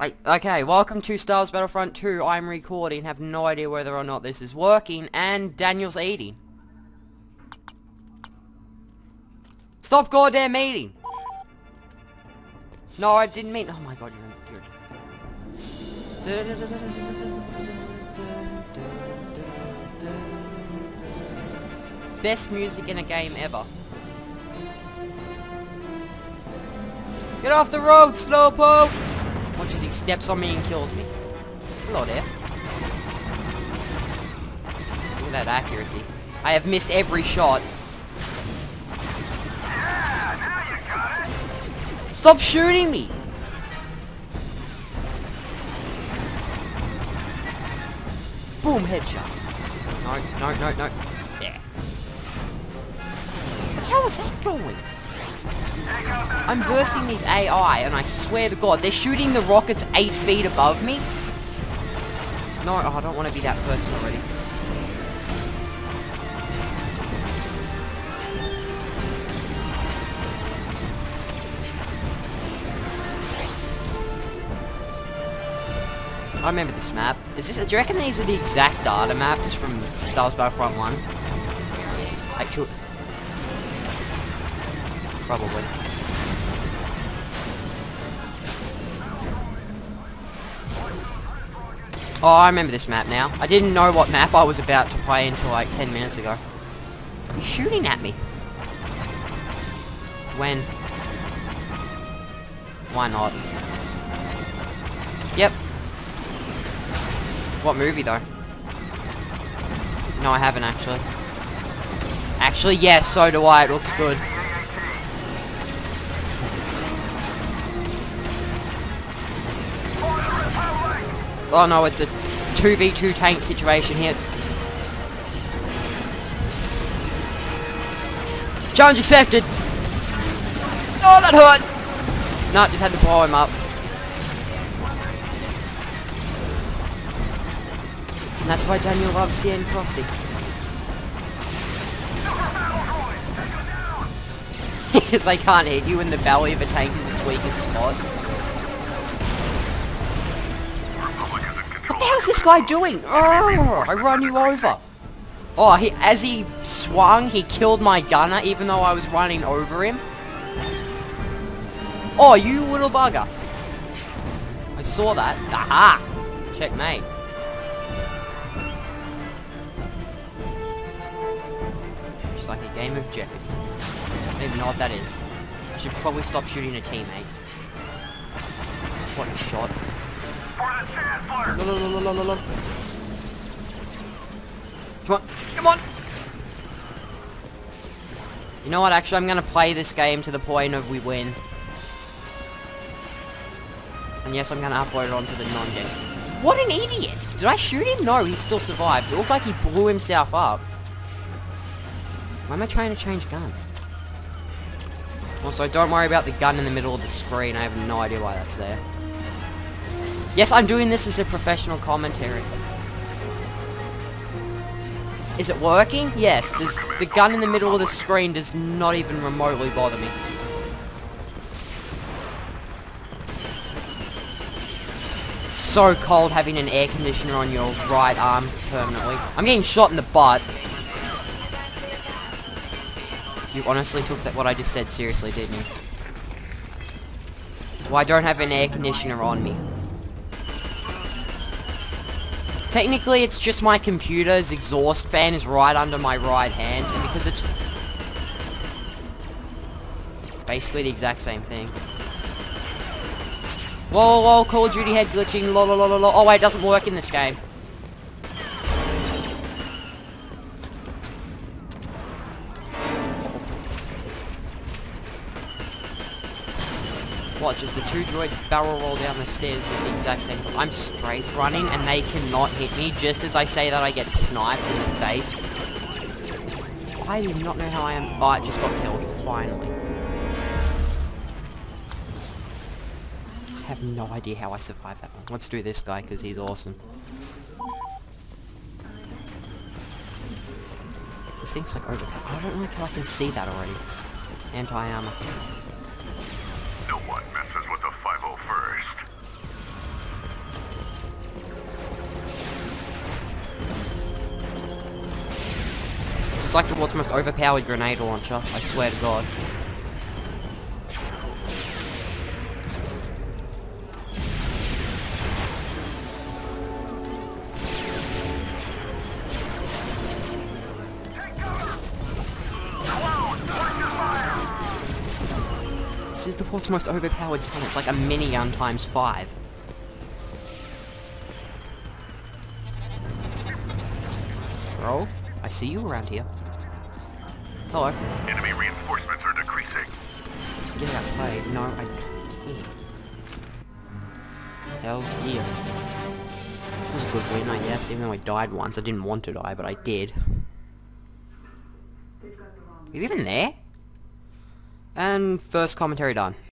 Okay, welcome to Star Wars Battlefront 2. I'm recording, have no idea whether or not this is working, and Daniel's eating. Stop goddamn eating! No, I didn't mean— oh my god, you're— Best music in a game ever. Get off the road, Slowpoke! Watch as he steps on me and kills me. Hello there. Look at that accuracy. I have missed every shot. Yeah, now you got it. Stop shooting me! Boom, headshot. No. Yeah. What the hell was that going? I'm versing these AI, and I swear to God, they're shooting the rockets 8 feet above me. No, oh, I don't want to be that person already. I remember this map. Do you reckon these are the exact data maps from Star Wars Battlefront 1? Actually, probably. Oh, I remember this map now. I didn't know what map I was about to play until like 10 minutes ago. You're shooting at me. When? Why not? Yep. What movie though? No, I haven't actually. Actually, yes, so do I. It looks good. Oh no, it's a 2v2 tank situation here. Challenge accepted! Oh, that hurt! No, just had to blow him up. And that's why Daniel loves CN Crossing. Because they can't hit you, and the belly of a tank is its weakest spot. What the hell's this guy doing? Oh, I run you over. Oh, as he swung, he killed my gunner, even though I was running over him. Oh, you little bugger. I saw that. Aha! Checkmate. Just like a game of Jeopardy. I don't even know what that is. I should probably stop shooting a teammate. What a shot. No. Come on! You know what, actually, I'm gonna play this game to the point of we win. And yes, I'm gonna upload it onto the non-game. What an idiot! Did I shoot him? No, he still survived. It looked like he blew himself up. Why am I trying to change gun? Also, don't worry about the gun in the middle of the screen. I have no idea why that's there. Yes, I'm doing this as a professional commentary. Is it working? Yes. The gun in the middle of the screen does not even remotely bother me. It's so cold having an air conditioner on your right arm permanently. I'm getting shot in the butt. You honestly took what I just said seriously, didn't you? Well, I don't have an air conditioner on me. Technically, it's just my computer's exhaust fan is right under my right hand, and because it's basically the exact same thing. Whoa, Call of Duty head glitching, lol. Oh wait, it doesn't work in this game. Watch as the two droids barrel roll down the stairs at the exact same time. I'm strafe running and they cannot hit me. Just as I say that, I get sniped in the face. I do not know how I am. Oh, I just got killed, finally. I have no idea how I survived that one. Let's do this guy because he's awesome. This thing's like over. I don't know if I can see that already. Anti-armor. No one messes with the 501st. It's like the world's most overpowered grenade launcher, I swear to God. This is the world's most overpowered gun. It's like a minigun times 5. Bro, I see you around here. Hello. Enemy reinforcements are decreasing. Get out play. No, I don't care. Hell's yeah. That was a good win, I guess, even though I died once. I didn't want to die, but I did. Are you even there? And first commentary done.